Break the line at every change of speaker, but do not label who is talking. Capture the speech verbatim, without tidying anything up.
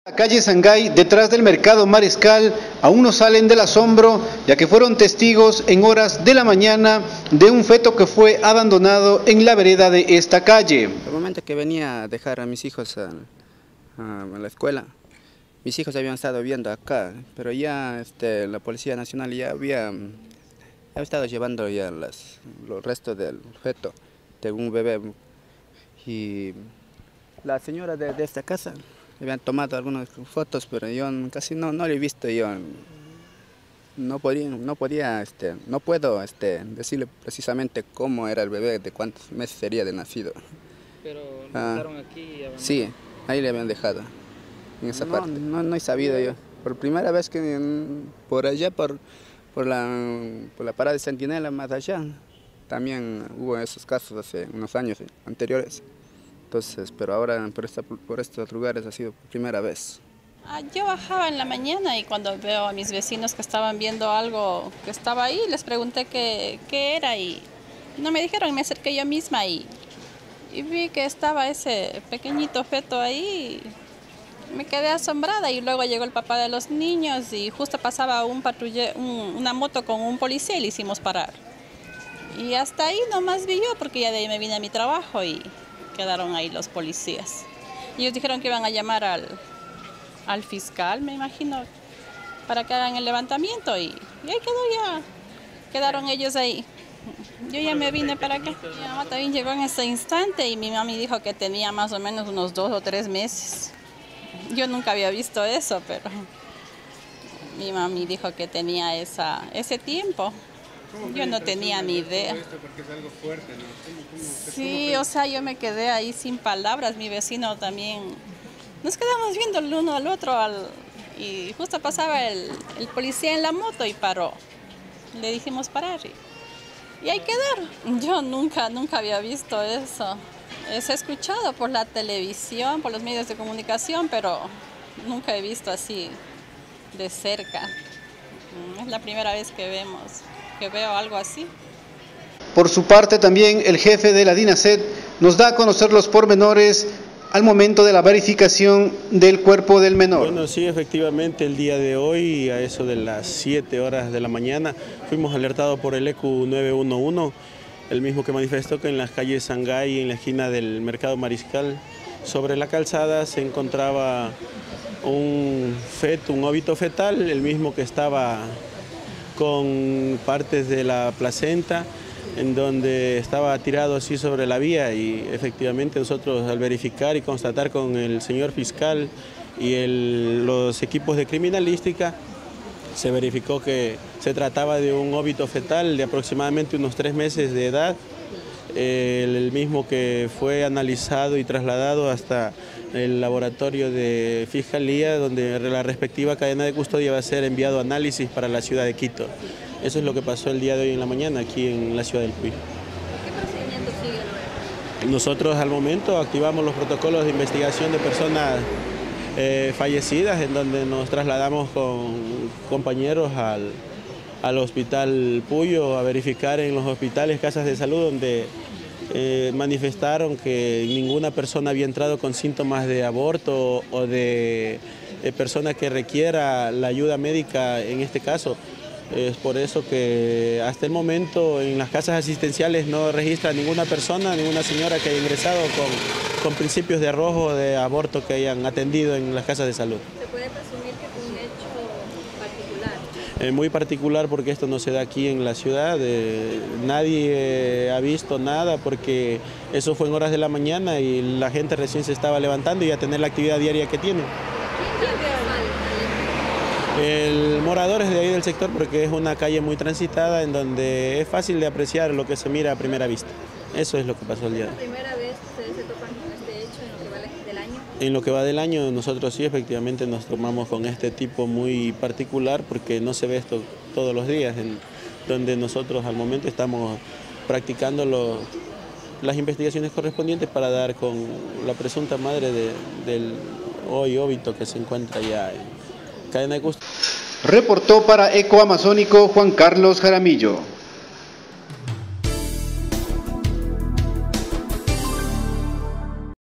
La calle Sangay, detrás del mercado Mariscal, aún no salen del asombro, ya que fueron testigos en horas de la mañana de un feto que fue abandonado en la vereda de esta calle.
El momento que venía a dejar a mis hijos a, a, a la escuela, mis hijos habían estado viendo acá, pero ya este, la Policía Nacional ya había, había estado llevando ya las, los restos del feto de un bebé. Y la señora de, de esta casa habían tomado algunas fotos, pero yo casi no, no lo he visto. Yo no podía, no, podía, este, no puedo este, decirle precisamente cómo era el bebé, de cuántos meses sería de nacido.
¿Pero lo
ah,
dejaron aquí y abandonaron?
Sí, ahí le habían dejado, en esa no, parte. No, no he sabido yo. Por primera vez que por allá, por, por, la, por la parada de Centinela, más allá, también hubo esos casos hace unos años anteriores. Entonces, pero ahora por, esta, por estos lugares ha sido por primera vez.
Ah, yo bajaba en la mañana y cuando veo a mis vecinos que estaban viendo algo que estaba ahí, les pregunté qué, qué era y no me dijeron, me acerqué yo misma y, y vi que estaba ese pequeñito feto ahí. Me quedé asombrada y luego llegó el papá de los niños y justo pasaba un patrulle, un, una moto con un policía y le hicimos parar. Y hasta ahí nomás vi yo porque ya de ahí me vine a mi trabajo y quedaron ahí los policías. Y ellos dijeron que iban a llamar al, al fiscal, me imagino, para que hagan el levantamiento y, y ahí quedó ya, quedaron ellos ahí. Yo ya me vine para acá. Mi mamá también llegó en ese instante y mi mami dijo que tenía más o menos unos dos o tres meses. Yo nunca había visto eso, pero mi mami dijo que tenía esa, ese tiempo. Yo no tenía ni idea.
Porque es algo fuerte, ¿no? ¿Cómo, cómo,
Sí,
cómo
o sea, yo me quedé ahí sin palabras. Mi vecino también. Nos quedamos viendo el uno al otro al, y justo pasaba el, el policía en la moto y paró. Le dijimos parar y, y ahí quedaron. Yo nunca, nunca había visto eso. Es escuchado por la televisión, por los medios de comunicación, pero nunca he visto así de cerca. Es la primera vez que vemos. que veo algo así.
Por su parte también el jefe de la DINASED nos da a conocer los pormenores al momento de la verificación del cuerpo del menor.
Bueno, sí, efectivamente el día de hoy, a eso de las siete horas de la mañana, fuimos alertados por el E Q nueve uno uno, el mismo que manifestó que en las calles Sangay, en la esquina del mercado Mariscal, sobre la calzada se encontraba un feto, un óbito fetal, el mismo que estaba con partes de la placenta, en donde estaba tirado así sobre la vía, y efectivamente nosotros al verificar y constatar con el señor fiscal y el, los equipos de criminalística, se verificó que se trataba de un óbito fetal de aproximadamente unos tres meses de edad, el, el mismo que fue analizado y trasladado hasta el laboratorio de Fiscalía, donde la respectiva cadena de custodia va a ser enviado a análisis para la ciudad de Quito. Eso es lo que pasó el día de hoy en la mañana aquí en la ciudad del Puy.
¿Qué procedimiento sigue?
Nosotros al momento activamos los protocolos de investigación de personas eh, fallecidas, en donde nos trasladamos con compañeros al, al hospital Puyo a verificar en los hospitales, casas de salud, donde Eh, manifestaron que ninguna persona había entrado con síntomas de aborto o de, de persona que requiera la ayuda médica en este caso. Es por eso que hasta el momento en las casas asistenciales no registra ninguna persona, ninguna señora que haya ingresado con, con principios de arrojo o de aborto que hayan atendido en las casas de salud.
¿Se puede presumir que fue un hecho particular?
Eh, muy particular porque esto no se da aquí en la ciudad, eh, nadie eh, ha visto nada porque eso fue en horas de la mañana y la gente recién se estaba levantando y a tener la actividad diaria que tiene.
¿Quién vio mal?
El morador es de ahí del sector porque es una calle muy transitada en donde es fácil de apreciar lo que se mira a primera vista. Eso es lo que pasó el día de hoy.
¿Es la primera vez que ustedes se topan con este hecho en lo que va del año?
En lo que va del año nosotros sí efectivamente nos tomamos con este tipo muy particular porque no se ve esto todos los días, en donde nosotros al momento estamos practicando lo, las investigaciones correspondientes para dar con la presunta madre de, del hoy óbito que se encuentra ya en cadena de custodia.
Reportó para Eco Amazónico Juan Carlos Jaramillo.